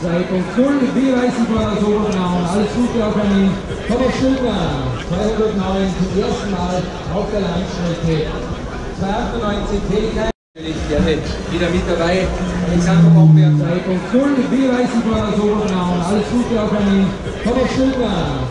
2.0, wie weiß ich war das Oberbraun. Alles Gute auch an ihn. Thomas Stülper, 209 zum ersten Mal auf der Langstrecke. 298 Helkai. Gerne wieder mit dabei. Alexander Bomberg 2.0, wie weiß ich war das Oberbraun. Alles Gute auch an ihn. Thomas Stülper.